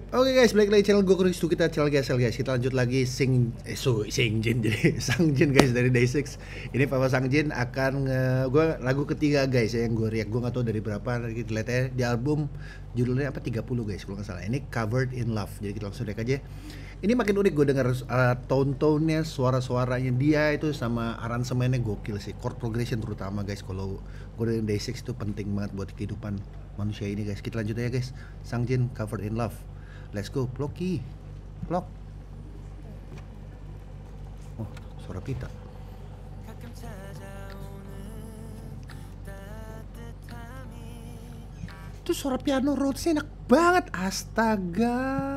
Oke guys, balik lagi channel gue Kuristu, kita channel GSL guys. Kita lanjut lagi Singjin jadi Sangjin guys dari Day6. Ini Papa Sangjin akan gue lagu ketiga guys ya, yang gue react. Gue gak tahu dari berapa, nanti kita lihat ya di album judulnya apa 30 guys kalau nggak salah. Ini Covered in Love. Jadi kita langsung react aja. Ini makin unik, gue denger tone-nya, suara-suaranya dia itu sama aransemennya gokil sih. Chord progression terutama guys. Kalau gue dari Day6 itu penting banget buat kehidupan manusia ini guys. Kita lanjut aja guys. Sangjin Covered in Love. Let's go, Ploki. Plok. Oh, suara pita. Itu suara piano Rhodesnya enak banget. Astaga.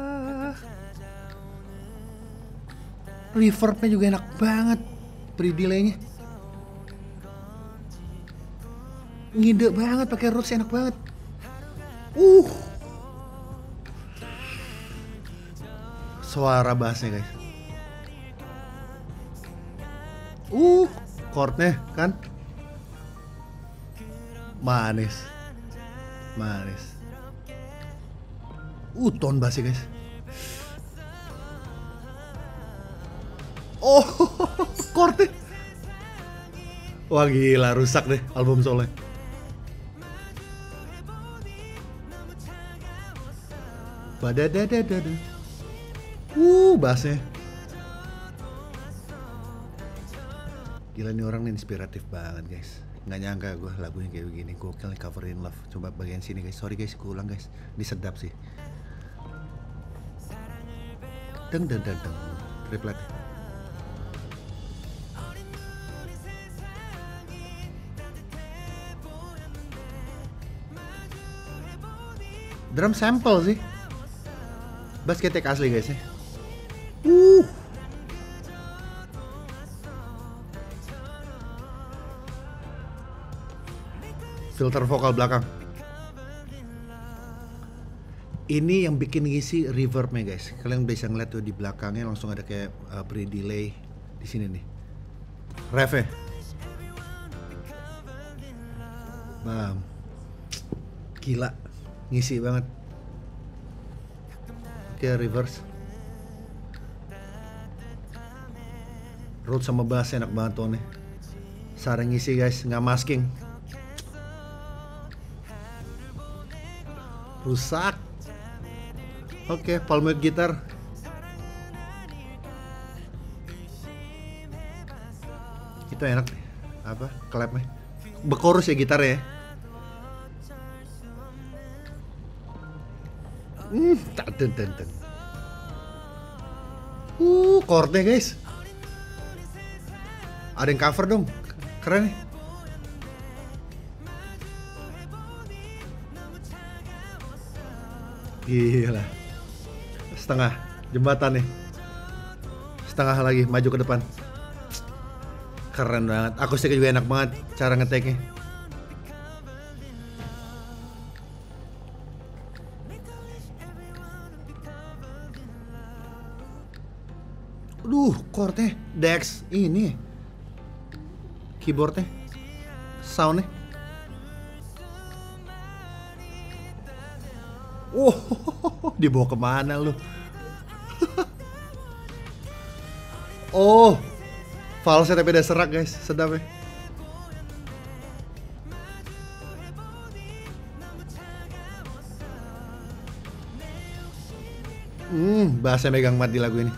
Reverbnya juga enak banget. Pre-delay-nya. Ngide banget pakai Rhodes, enak banget. Suara bassnya guys. Chordnya kan manis. Tone bassnya guys. Oh, chordnya. Wah gila, rusak deh album solnya. Badadadadada. Bassnya. Gila nih orang nih, inspiratif banget guys. Nggak nyangka gue lagunya kayak begini. Gokil nih, Covered in Love. Coba bagian sini guys. Sorry guys, gue ulang guys. Ini sedap sih. Deng. Triplet. Drum sample sih. Bass ketek asli guys ya. Filter vokal belakang. Ini yang bikin ngisi reverbnya guys. Kalian bisa ngeliat tuh di belakangnya langsung ada kayak pre-delay di sini nih. Refnya. Bam. Gila, ngisi banget. Oke, reverse. Rhodes sama bass enak banget tuh nih. Sarang ngisi guys, nggak masking. Rusak. Oke, palm mute gitar. Itu enak nih. Apa? Clapnya. Bekorus ya gitarnya ya. Ten. Chordnya guys. Ada yang cover dong. Keren nih. Gila. Setengah jembatan nih. Setengah lagi maju ke depan. Keren banget. Akustiknya juga enak banget cara ngeteknya. Chordnya Dex ini. Keyboardnya. Soundnya. Dibawa kemana lu? Falset tapi udah serak guys, sedap ya. Bassnya megang banget di lagu ini.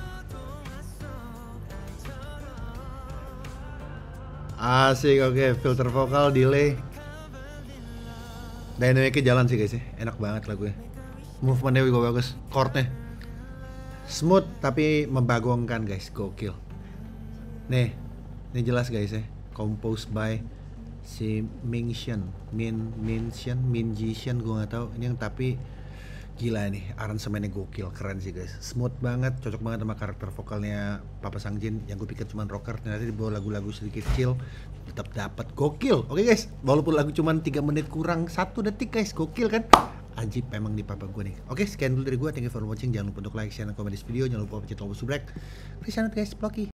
Asik, oke. Filter vokal, delay. Dynamicnya jalan sih guys ya, enak banget lagunya. Movementnya juga bagus, chordnya smooth tapi membagongkan guys, gokil. Nih, ini jelas guys ya, composed by si Mingxian, Mingxian, gue nggak tahu ini yang, tapi gila nih, aransemennya gokil, keren sih guys, smooth banget, cocok banget sama karakter vokalnya Papa Sangjin yang gue pikir cuma rocker, ternyata dibawa lagu-lagu sedikit chill, tetap dapat, gokil. Oke guys, walaupun lagu cuma 3 menit kurang 1 detik guys, gokil kan? Ajib emang di Papa gue nih. Oke, sekian dulu dari gue, thank you for watching, jangan lupa untuk like, share, dan komen di video, jangan lupa pencet tombol subscribe. Peace out guys, Ploki.